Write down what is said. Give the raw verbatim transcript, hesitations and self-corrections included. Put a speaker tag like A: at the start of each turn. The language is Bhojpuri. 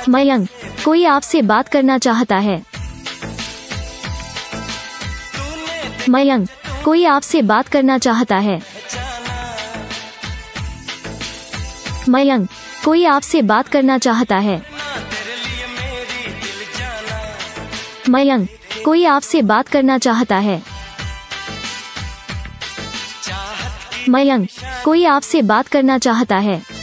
A: मयंक, कोई आपसे बात करना चाहता है। मयंक, कोई आपसे बात करना चाहता है। मयंक, कोई आपसे बात करना चाहता है। मयंक, कोई आपसे बात करना चाहता है। मयंक, कोई आपसे बात करना चाहता है।